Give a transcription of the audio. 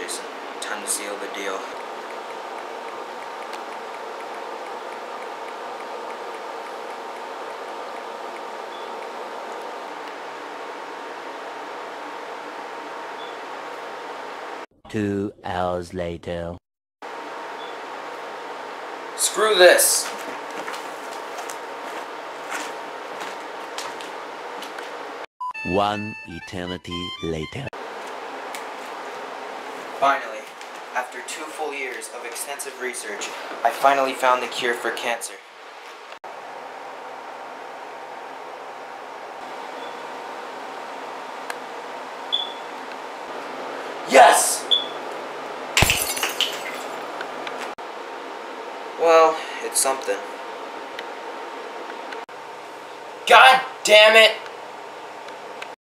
Jason. Time to seal the deal. Two hours later. Screw this! One eternity later. Finally, after 2 full years of extensive research, I finally found the cure for cancer. Yes! Well, it's something. God damn it!